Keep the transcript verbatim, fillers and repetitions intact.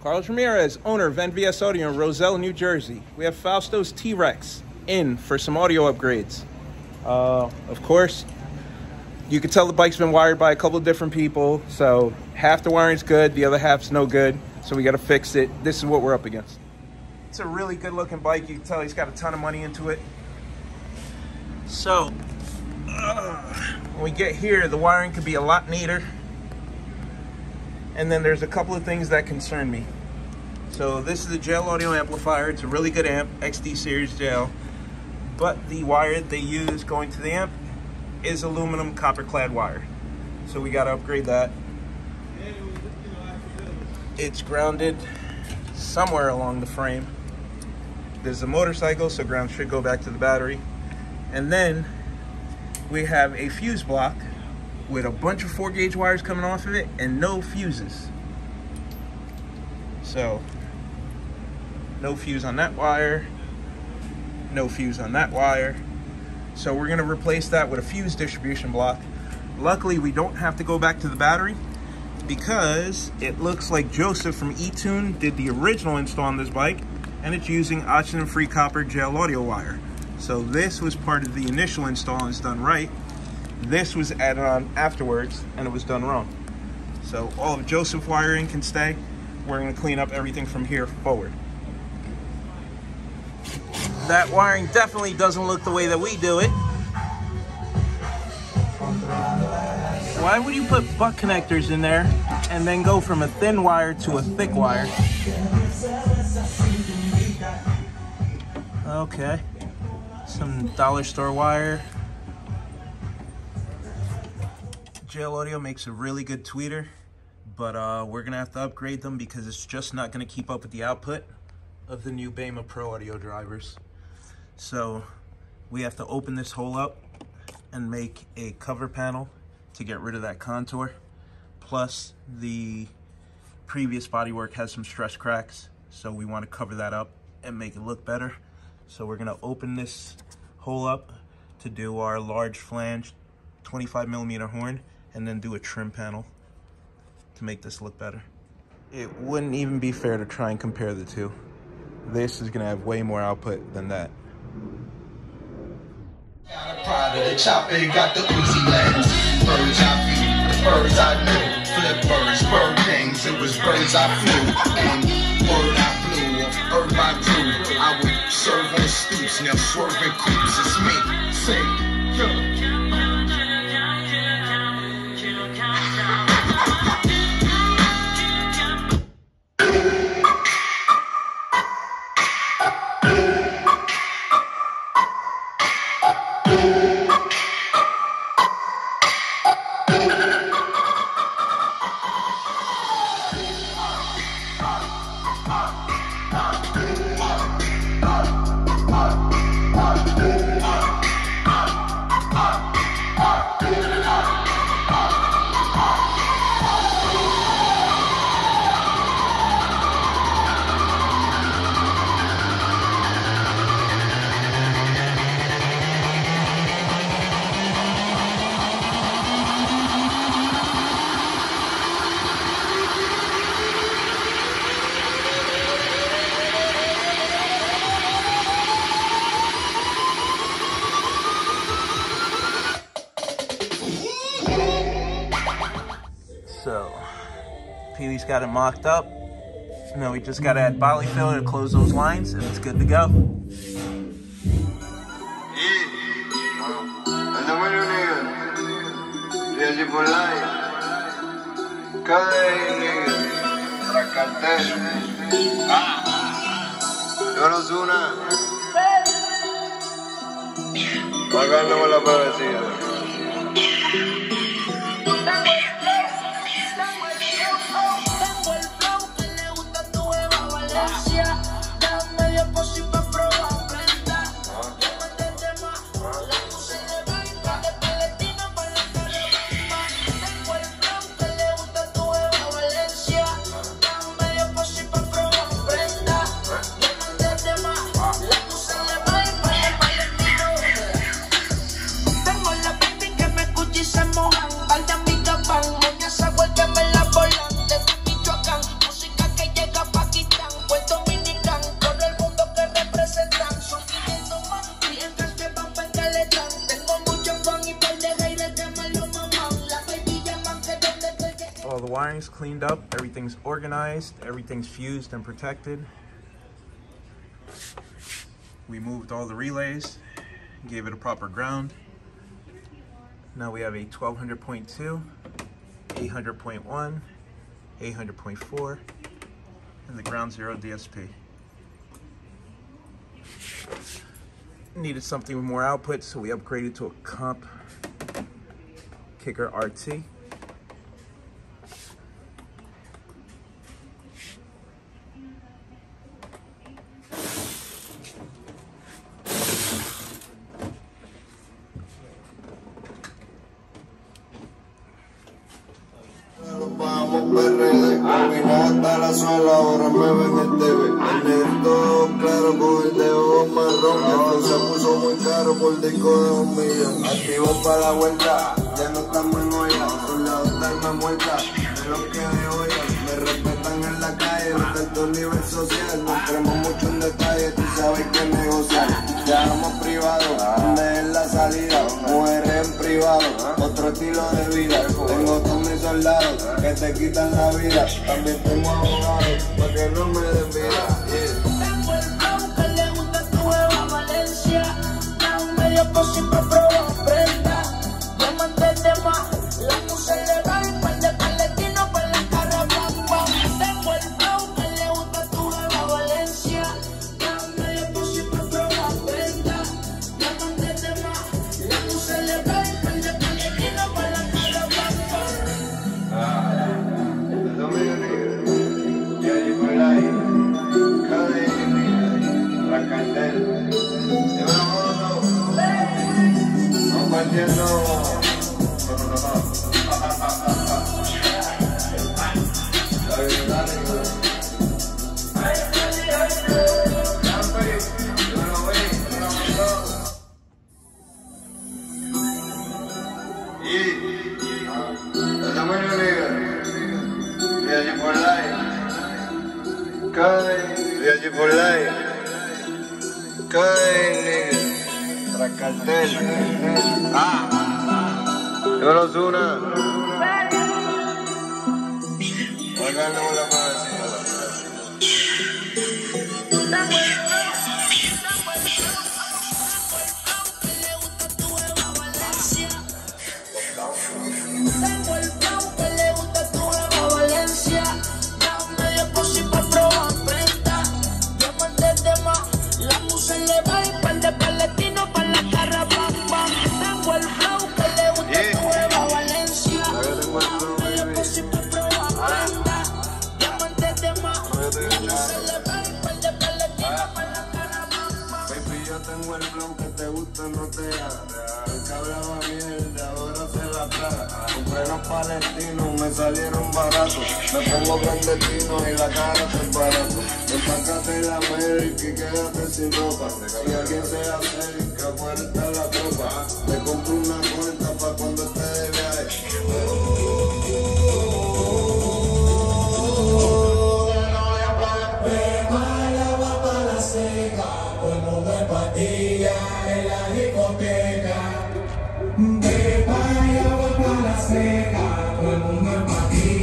Carlos Ramirez, owner of N V S Audio in Roselle, New Jersey. We have Fausto's T-Rex in for some audio upgrades. Uh, of course, you can tell the bike's been wired by a couple of different people, so half the wiring's good, the other half's no good, so we got to fix it. This is what we're up against. It's a really good looking bike. You can tell he's got a ton of money into it. So, uh, when we get here, the wiring could be a lot neater. And then there's a couple of things that concern me. So this is a J L audio amplifier. It's a really good amp, X D series J L. But the wire they use going to the amp is aluminum copper clad wire. So we got to upgrade that. It's grounded somewhere along the frame. There's a motorcycle, so ground should go back to the battery. And then we have a fuse block with a bunch of four gauge wires coming off of it and no fuses. So, no fuse on that wire, no fuse on that wire. So we're gonna replace that with a fuse distribution block. Luckily, we don't have to go back to the battery because it looks like Joseph from eTune did the original install on this bike, and it's using oxygen-free copper J L audio wire. So this was part of the initial install and it's done right. This was added on afterwards and it was done wrong. So all of Joseph wiring can stay. We're gonna clean up everything from here forward. That wiring definitely doesn't look the way that we do it. Why would you put butt connectors in there and then go from a thin wire to a thick wire? Okay, some dollar store wire. J L Audio makes a really good tweeter, but uh, we're gonna have to upgrade them because it's just not gonna keep up with the output of the new Beyma Pro audio drivers. So we have to open this hole up and make a cover panel to get rid of that contour. Plus the previous bodywork has some stress cracks, so we want to cover that up and make it look better. So we're gonna open this hole up to do our large flange twenty-five millimeter horn and then do a trim panel to make this look better. It wouldn't even be fair to try and compare the two. This is gonna have way more output than that. Got a pride of the chopper, got the Uzi lens. Birds I feed, birds I knew. Flip birds, bird things, it was birds I flew. And word I flew, herb I grew. I would serve on stoops, now swerving coops, it's me. Say, yo. So, Pee-wee's got it mocked up. Now we just gotta add poly filler to close those lines and it's good to go. Tengo la baby que me escucha y se moja. wiring's cleaned up, everything's organized, everything's fused and protected. We moved all the relays, gave it a proper ground. Now we have a twelve hundred point two, eight hundred point one, eight hundred point four, and the ground zero D S P. Needed something with more output, so we upgraded to a comp Kicker R T. Vamos P R D, caminata la suela, ahora me ven en T V. El negrito claro con el dedo marrón, esto se puso muy caro por disco de un millón. Activo para la vuelta, ya no estamos en olla, por la otra alma muerta, de los que de olla, me respetan en la calle, no tanto nivel social, no entremos mucho en detalle, tú sabes que negociar. Ya vamos privado, donde es la salida, mujeres en privado, otro estilo de vida, tengo todos mis soldados que te quitan la vida, también tengo abogados para que no me den vida. Yeah. Tengo el flow que le gusta a tu Eva Valencia, da un medio por siempre prueba prenda, diamantes de más, la musa le va y par de palestinos por la cara bam bam. Tengo el flow que le gusta a tu Eva Valencia, da un medio por siempre prueba prenda, diamantes de más, la musa le va y par de palestinos por la cara bam bam. Ah, el dominio negro, ya llegó el aire, cadena, la cartel, y vámonos, compartiendo. El dominio negro, y allí por live, cae, y allí por live, cae negro, tras cartel, ah, yo no soy una, guardando la mano. Tengo el flow que le gusta a tu Eva Valencia, da un medio por si pa' probar prenda, diamantes de más, la musa le va y par de palestinos pa' la cara bam bam. Tengo el flow que le gusta a tu Eva Valencia, da un medio por si pa' probar prenda, diamantes de más, la musa le va y par de palestinos pa' la cara bam bam. Baby, yo tengo el flow que te gusta, no te haga. El que hablaba mierda, ahora se la traga. Compré los palestinos, me salieron baratos. Me pongo clandestino y la cara te embarazo. Empácate la América y quédate sin ropa. Si alguien se acerca, afuera está la tropa. Te compro una cuenta pa' cuando esté de viaje. Beyma y agua para la seca, todo el mundo en patilla en la discoteca. Beyma y agua para la seca, todo el mundo en patilla.